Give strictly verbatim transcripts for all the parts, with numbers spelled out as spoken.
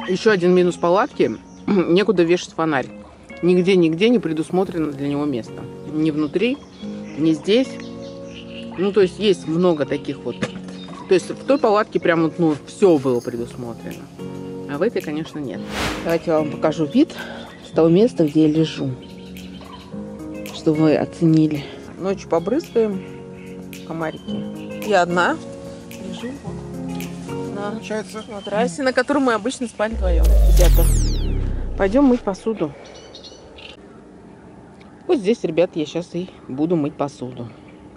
Еще один минус палатки. Некуда вешать фонарь. Нигде-нигде не предусмотрено для него место. Ни внутри, ни здесь. Ну, то есть есть много таких вот. То есть в той палатке прям вот, ну, все было предусмотрено. А в этой, конечно, нет. Давайте я вам покажу вид с того места, где я лежу. Чтобы вы оценили. Ночью побрызгаем комарики. Я одна лежу на матрасе, на котором мы обычно спали вдвоем. Ребята, пойдем мыть посуду. Вот здесь, ребят, я сейчас и буду мыть посуду.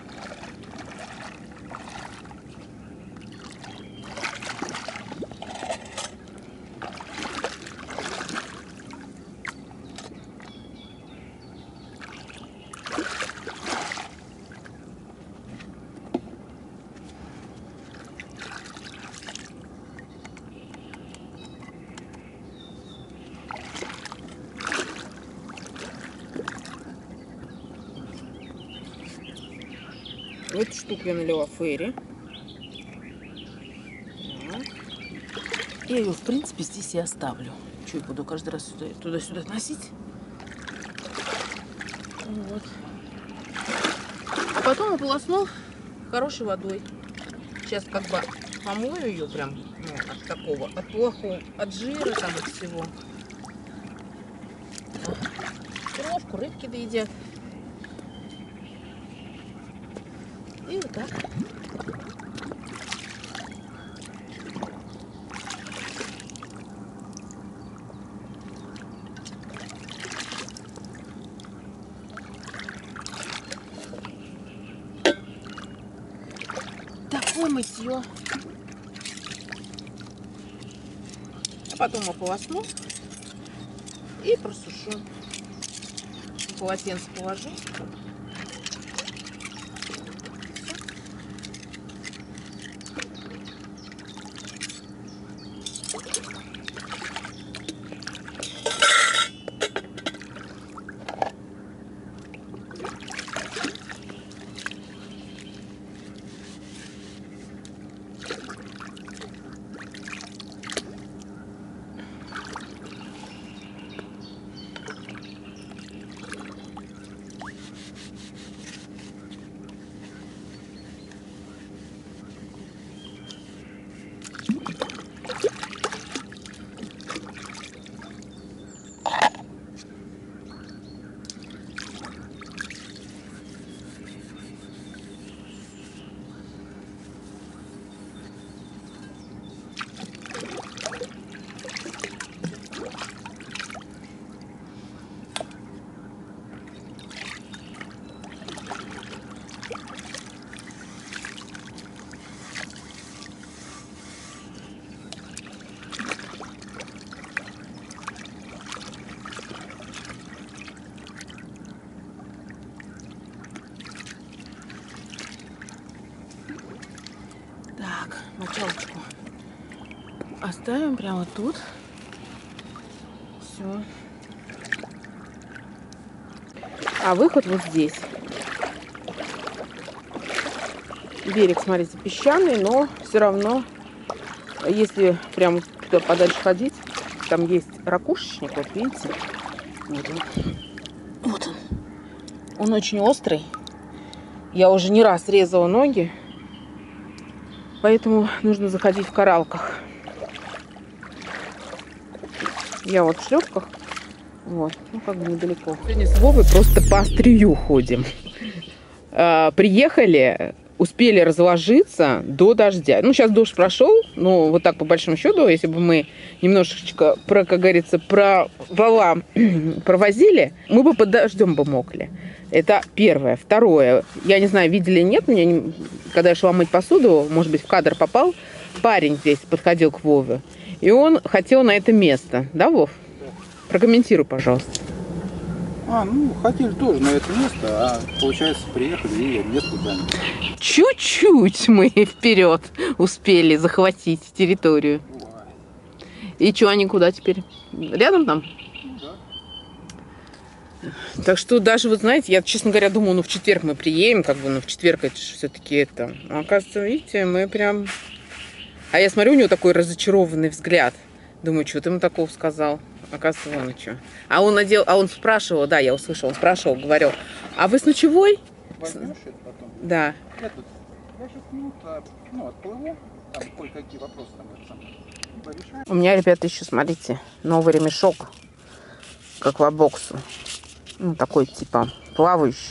Эту штуку я налила фейри. Я ее, в принципе, здесь и оставлю. Что я буду каждый раз туда-сюда носить? Вот. А потом ополосну хорошей водой. Сейчас как бы помою ее прям, ну, от такого, от плохого, от жира там, от всего. Кровку рыбки доедят. И вот так. Такое мытье. А потом ополосну и просушу. Полотенце положу. Так, мочалочку оставим прямо тут. Все. А выход вот здесь. Берег, смотрите, песчаный, но все равно, если прямо туда подальше ходить, там есть ракушечник, вот видите? Вот он. Вот он. Он очень острый. Я уже не раз резала ноги. Поэтому нужно заходить в коралках. Я вот в шлепках. Вот, ну как бы недалеко. Сегодня с Вовой просто по острию ходим. А, приехали, успели разложиться до дождя. Ну, сейчас дождь прошел, но вот так по большому счету, если бы мы немножечко, про, как говорится, про вала провозили, мы бы под дождем бы мокли. Это первое. Второе. Я не знаю, видели, нет, мне, когда я шла мыть посуду, может быть, в кадр попал, парень здесь подходил к Вове, и он хотел на это место. Да, Вов? Да. Прокомментируй, пожалуйста. А, ну, хотели тоже на это место, а получается, приехали и место заняли. Чуть-чуть мы вперед успели захватить территорию. Бывает. И что, они куда теперь? Рядом там? Так что даже, вот знаете, я, честно говоря, думала, ну в четверг мы приедем, как бы, ну в четверг это же все-таки это. А оказывается, видите, мы прям... А я смотрю, у него такой разочарованный взгляд. Думаю, что ты ему такого сказал? Оказывается, вон и что. А он надел, а он спрашивал, да, я услышала, он спрашивал, говорил, а вы с ночевой? Возьмешь это потом? Да. Я тут, я сейчас минут, ну, отплыву, там кое-какие вопросы там это самое порешаю. У меня, ребята, еще, смотрите, новый ремешок, как в боксу. Ну, такой, типа, плавающий.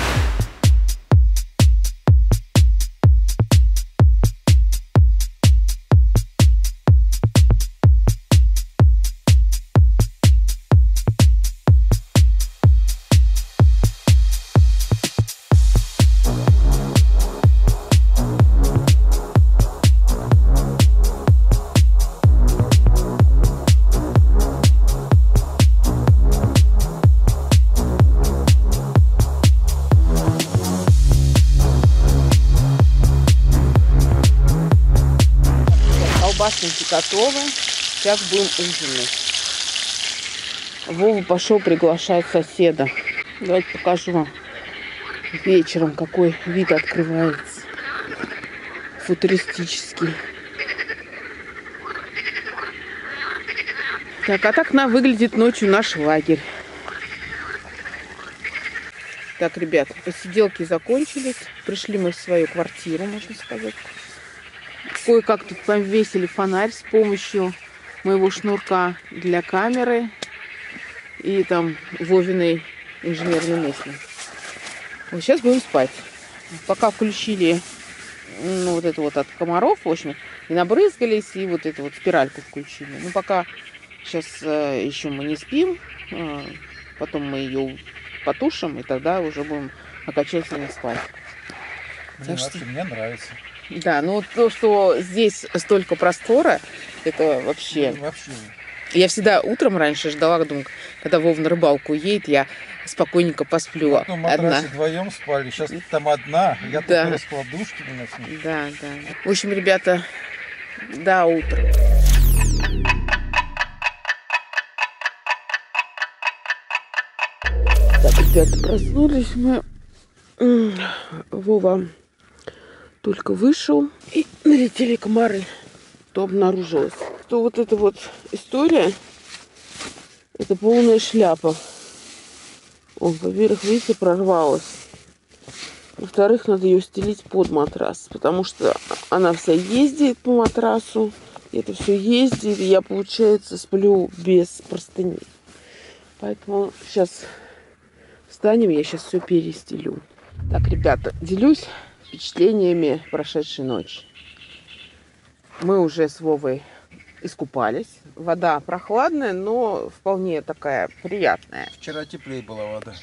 Колбасники готовы. Сейчас будем ужинать. Вова пошел приглашать соседа. Давайте покажу вам вечером, какой вид открывается. Футуристический. Так, а так на выглядит ночью наш лагерь. Так, ребят, посиделки закончились. Пришли мы в свою квартиру, можно сказать. Кое-как тут повесили фонарь с помощью моего шнурка для камеры и там Вовиной инженерной мысли. Вот сейчас будем спать. Пока включили, ну, вот это вот от комаров, в общем, и набрызгались, и вот эту вот спиральку включили. Ну, пока сейчас э, еще мы не спим, э, потом мы ее потушим, и тогда уже будем окончательно спать. Мне, Так вообще, что... мне нравится. Да, ну то, что здесь столько простора, это вообще... Ну, вообще. Я всегда утром раньше ждала, думаю, когда Вова на рыбалку едет, я спокойненько посплю. На том матрасе одна. вдвоем спали, сейчас там одна, я Да. только раскладушки не начну. Да, да. В общем, ребята, до утра. Так, ребята, проснулись мы. Вова только вышел, и налетели комары. То обнаружилось, что вот эта вот история, это полная шляпа. Он, во-первых, видите, прорвалась. Во-вторых, надо ее стелить под матрас, потому что она вся ездит по матрасу. Это все ездит, и я, получается, сплю без простыни. Поэтому сейчас встанем, я сейчас все перестелю. Так, ребята, делюсь впечатлениями прошедшей ночи. Мы уже с Вовой искупались. Вода прохладная, но вполне такая приятная. Вчера теплее была вода.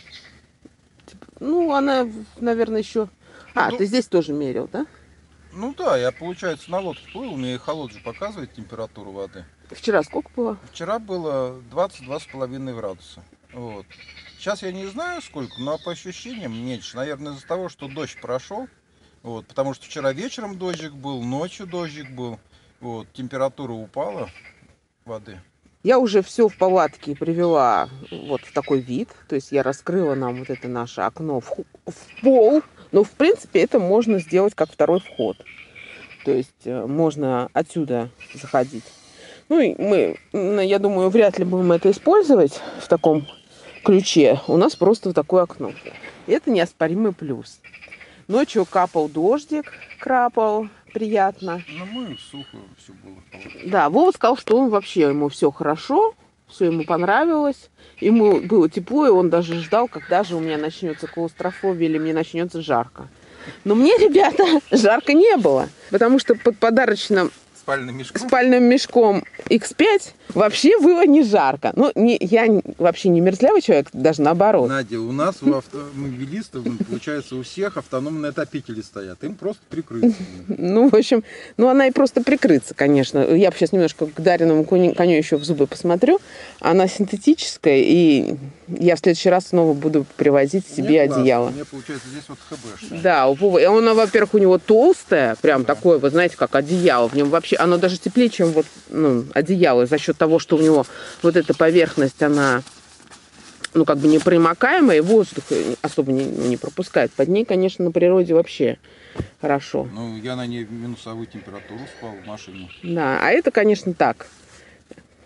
Ну, она, наверное, еще... А, ну, ты здесь тоже мерил, да? Ну да, я, получается, на лодке плыл, у меня эхолот же показывает температуру воды. Вчера сколько было? Вчера было двадцать-два с половиной градуса. Вот. Сейчас я не знаю сколько, но по ощущениям меньше. Наверное, из-за того, что дождь прошел. Вот, потому что вчера вечером дождик был, ночью дождик был. Вот, температура упала воды. Я уже все в палатке привела вот в такой вид. То есть я раскрыла нам вот это наше окно в, в пол. Но, в принципе, это можно сделать как второй вход. То есть можно отсюда заходить. Ну, и мы, я думаю, вряд ли будем это использовать в таком ключе. У нас просто вот такое окно. И это неоспоримый плюс. Ночью капал дождик, крапал, приятно. Ну, мы сухо все было. Да, Вова сказал, что он вообще, ему все хорошо, все ему понравилось. Ему было тепло, и он даже ждал, когда же у меня начнется клаустрофобия или мне начнется жарко. Но мне, ребята, жарко не было, потому что под подарочным Спальным мешком. спальным мешком икс пять вообще было не жарко. Ну, не, я вообще не мерзлявый человек, даже наоборот. Надя, у нас у автомобилистов, получается, у всех автономные отопители стоят. Им просто прикрыться. Ну, в общем, ну она и просто прикрыться, конечно. Я сейчас немножко к Дариному коню, коню еще в зубы посмотрю. Она синтетическая, и я в следующий раз снова буду привозить себе Мне одеяло. Классно. Мне, получается, здесь вот ХБ. Да, у Вовы. И она, во-первых, у него толстая, прям да. Такое, вы знаете, как одеяло. В нем вообще, оно даже теплее, чем вот, ну, одеяло, за счет того, что у него вот эта поверхность, она, ну, как бы непромокаемая, и воздух особо не, не пропускает. Под ней, конечно, на природе вообще хорошо. Ну, я на ней минусовую температуру спал в машине. Да, а это, конечно, так.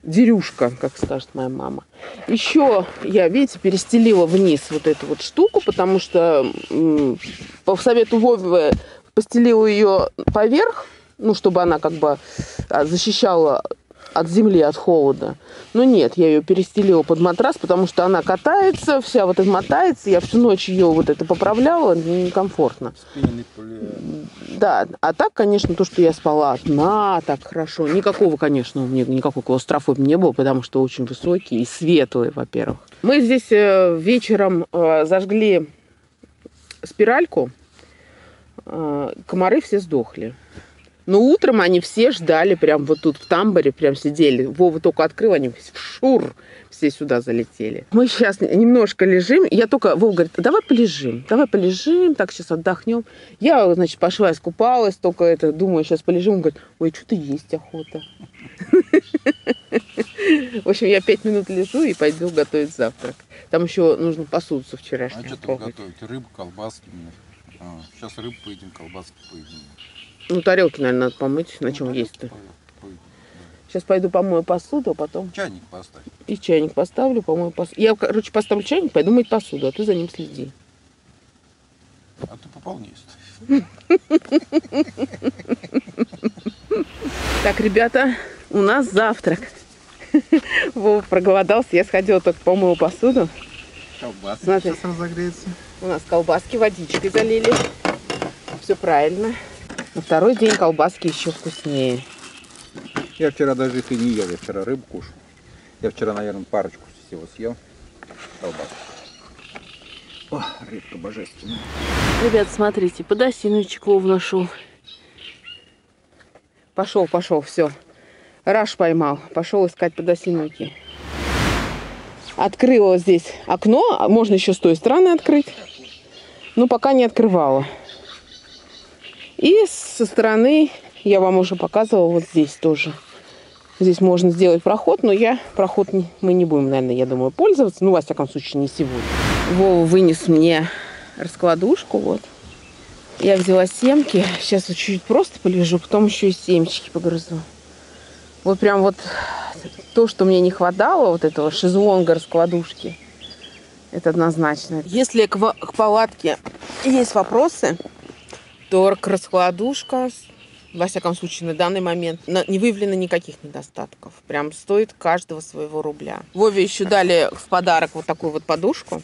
дерюшка, как скажет моя мама. Еще я, видите, перестелила вниз вот эту вот штуку, потому что по совету Вовы постелила ее поверх, ну, чтобы она как бы защищала от земли, от холода. Но нет, я ее перестелила под матрас, потому что она катается, вся вот эта мотается. Я всю ночь ее вот это поправляла, мне некомфортно. Да, а так, конечно, то, что я спала одна, так хорошо. Никакого, конечно, у меня никакой клаустрофобии не было, потому что очень высокий и светлый, во-первых. Мы здесь вечером зажгли спиральку. Комары все сдохли. Но утром они все ждали, прям вот тут в тамбуре, прям сидели. Вова только открыл, они шур, все сюда залетели. Мы сейчас немножко лежим. Я только, Вова говорит, давай полежим, давай полежим, так сейчас отдохнем. Я, значит, пошла, искупалась, только это, думаю, сейчас полежим. Он говорит, ой, что-то есть охота. В общем, я пять минут лежу и пойду готовить завтрак. Там еще нужно посуду со вчерашнего. А что там готовить? Рыбу, колбаски. Сейчас рыбу поедим, колбаски поедим. Ну, тарелки, наверное, надо помыть. На чем ну, есть-то? Сейчас пойду помою посуду, а потом... Чайник поставь. И чайник поставлю, помою посуду. Я, короче, поставлю чайник, пойду мыть посуду, а ты за ним следи. А ты пополней. Так, ребята, у нас завтрак. Вова проголодался, я сходила, только помыла посуду. Колбаски сейчас разогреется. У нас колбаски водичкой залили. Все правильно. На второй день колбаски еще вкуснее. Я вчера даже их и не ел, я вчера рыбу кушал. Я вчера, наверное, парочку всего съел. Колбаску. О, рыбка божественная. Ребят, смотрите, подосиновичек Вов нашел. Пошел, пошел, все. Раш поймал, пошел искать подосиновики. Открыла здесь окно, можно еще с той стороны открыть. Но пока не открывала. И со стороны, я вам уже показывала, вот здесь тоже. Здесь можно сделать проход, но я проход не, мы не будем, наверное, я думаю, пользоваться. Ну, во всяком случае, не сегодня. Вова вынес мне раскладушку, вот. Я взяла семки. Сейчас вот чуть-чуть просто полежу, потом еще и семечки погрызу. Вот прям вот то, что мне не хватало, вот этого шезлонга раскладушки. Это однозначно. Если к, к палатке есть вопросы, то раскладушка, во всяком случае, на данный момент не выявлено никаких недостатков. Прям стоит каждого своего рубля. Вове еще дали в подарок вот такую вот подушку.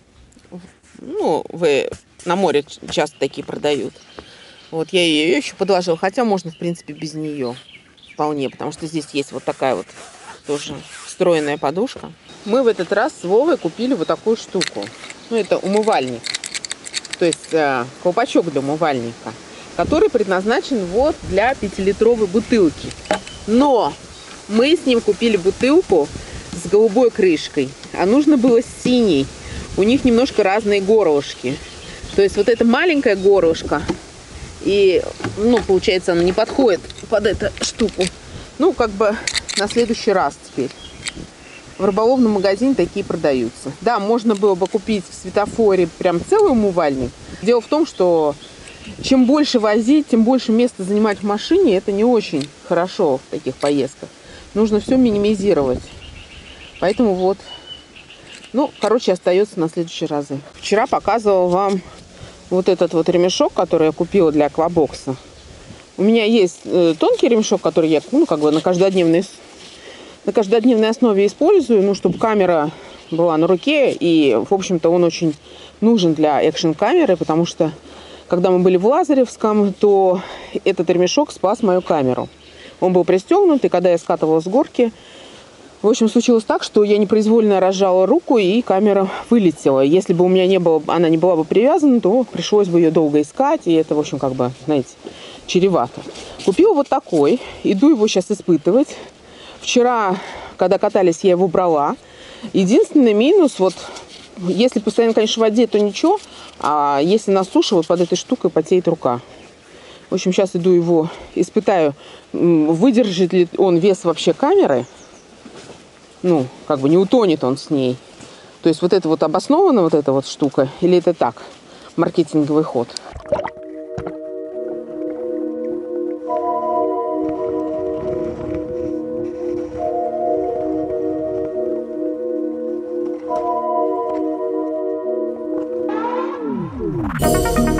Ну, вы на море часто такие продают. Вот я ее еще подложила. Хотя можно, в принципе, без нее вполне. Потому что здесь есть вот такая вот тоже встроенная подушка. Мы в этот раз с Вовой купили вот такую штуку. Ну, это умывальник. То есть э, колпачок для умывальника, который предназначен вот для пятилитровой бутылки. Но мы с ним купили бутылку с голубой крышкой, а нужно было с синей. У них немножко разные горлышки. То есть вот эта маленькая горлышко, и, ну, получается, она не подходит под эту штуку. Ну, как бы на следующий раз теперь. В рыболовном магазине такие продаются. Да, можно было бы купить в светофоре прям целый умывальник. Дело в том, что чем больше возить, тем больше места занимать в машине. Это не очень хорошо в таких поездках. Нужно все минимизировать. Поэтому вот, ну, короче, остается на следующие разы. Вчера показывала вам вот этот вот ремешок, который я купила для аквабокса. У меня есть э, тонкий ремешок, который я, ну, как бы на каждодневной на каждодневной основе использую, ну, чтобы камера была на руке. И, в общем-то, он очень нужен для экшн-камеры, потому что, когда мы были в Лазаревском, то этот ремешок спас мою камеру. Он был пристегнут, и когда я скатывала с горки, в общем, случилось так, что я непроизвольно разжала руку, и камера вылетела. Если бы у меня не было, она не была бы привязана, то пришлось бы ее долго искать, и это, в общем, как бы, знаете, чревато. Купила вот такой, иду его сейчас испытывать. Вчера, когда катались, я его брала. Единственный минус, вот, если постоянно, конечно, в воде, то ничего. А если на суше, вот под этой штукой потеет рука. В общем, сейчас иду его испытаю, выдержит ли он вес вообще камеры. Ну, как бы не утонет он с ней. То есть вот это вот обоснована вот эта вот штука, или это так, маркетинговый ход. Пока.